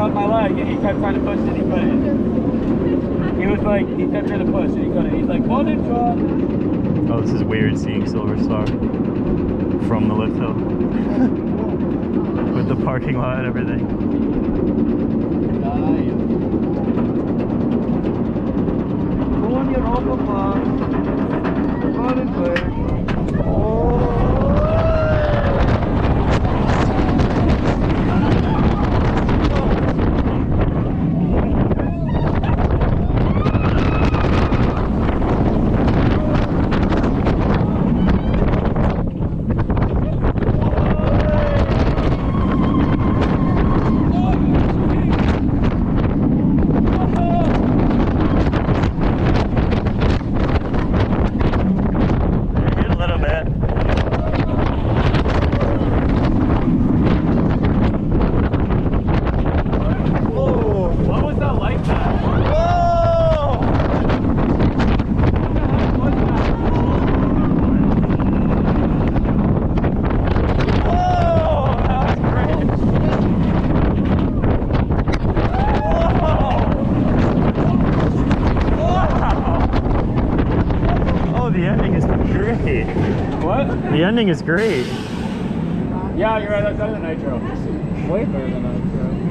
up my leg and he kept trying to push it, he couldn't. He was like, he kept trying to push and he couldn't. He's like, 1 inch on. Oh, this is weird seeing Silverstar from the lift hill. With the parking lot and everything. Go on Europa Park. Run and play. Oh. The ending is great. Yeah, you're right. That's better than nitro. Way better than nitro.